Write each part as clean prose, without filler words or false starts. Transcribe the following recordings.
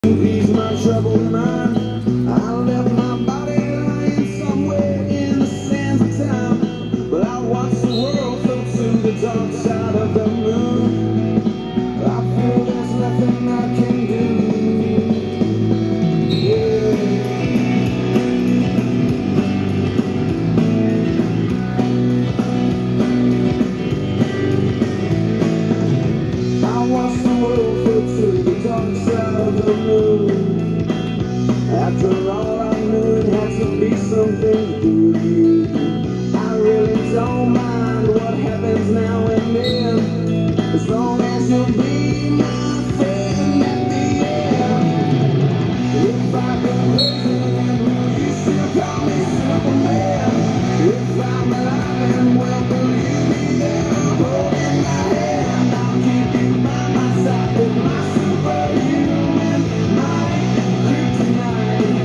Ease my troubled mind. I left my body lying somewhere in the sands of time, but I watched the world float to the dark side of the moon. I feel there's nothing I can do. Yeah. I watched the world float to the dark side of the moon. After all, I knew it had to be something to do with you. I really don't mind what happens now and then, as long as you'll be my friend at the end. If I go crazy, will you still call me Superman? If I'm alive and well, will you be there holding my hand? I'll keep you by my side with my superhuman might, kryptonite.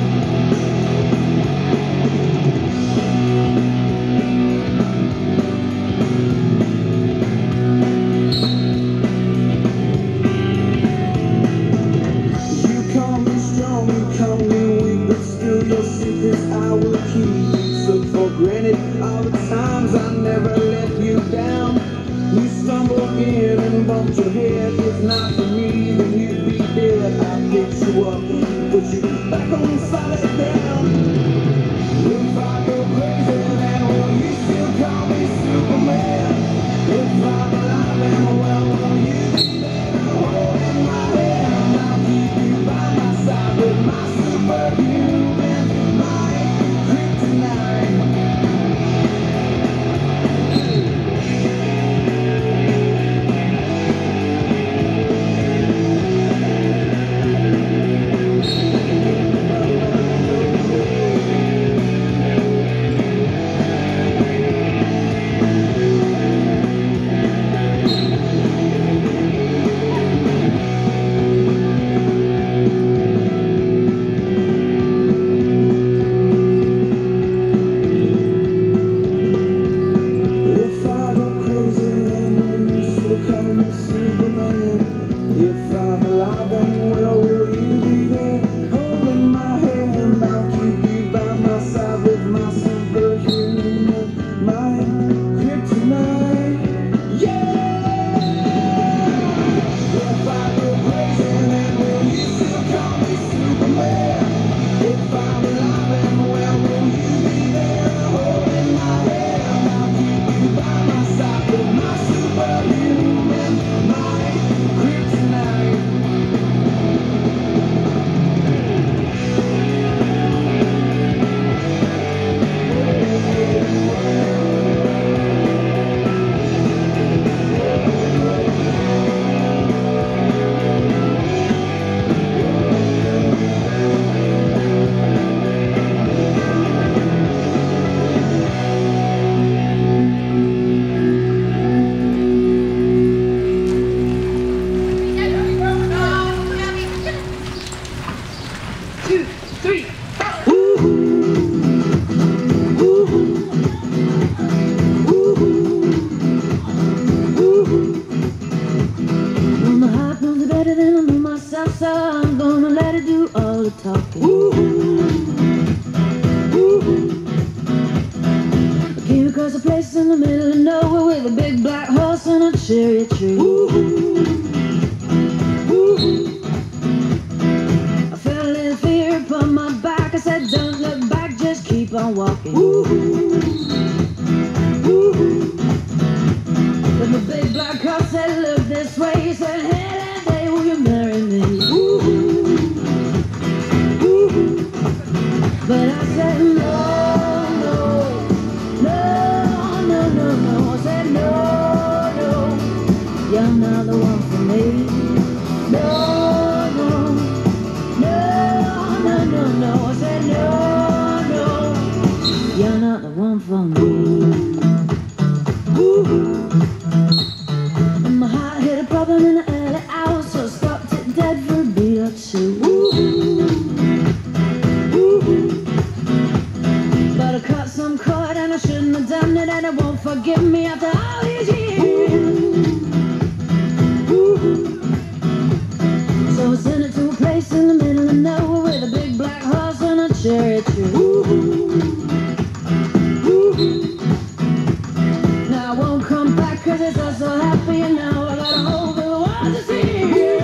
You call me strong, you call me weak, but still your secrets I will keep. Took for granted all the times I never let you down. You stumbled in and bumped your head. If not for me, then you'd be dead. I picked you up, put you back on solid ground. If I go crazy, then will you still call me Superman? If I'm alive and well, will you be there holding my hand? I'll keep you by my side with my superhuman might, kryptonite. If I'm alive and well, will you be there holding my hand? I'll keep you by my side with my superhuman might, kryptonite. Yeah! If I go crazy, then will you still call me Superman? If I'm alive and well, will you be there holding my hand? I'll keep you by my side with my superhuman might, kryptonite. So I'm gonna let it do all the talking. I came across a place in the middle of nowhere with a big black horse and a cherry tree. I felt a little fear upon my back. I said, don't look back, just keep on walking. But the big black horse said, look this way. He said, hey, that day, will you marry me? But I said no, no, no, no, no, no. I said no, no, you're not very true. Now I won't come back 'cause it's all so happy, and now I got all the world to see.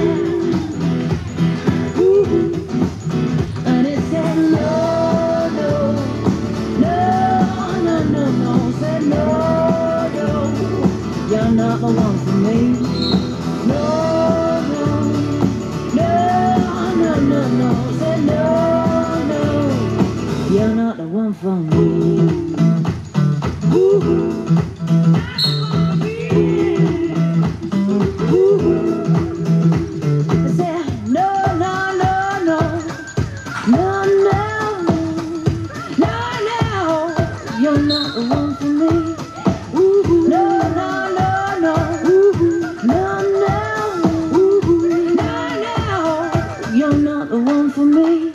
And it said no, no, no, no, no, no. Said no, no, you're not the one for me. No, no, no, no, no, no. Said no, no, you're not the one for me. You're not the one for me. No, no, no, no. No, no. No, no. You're not the one for me.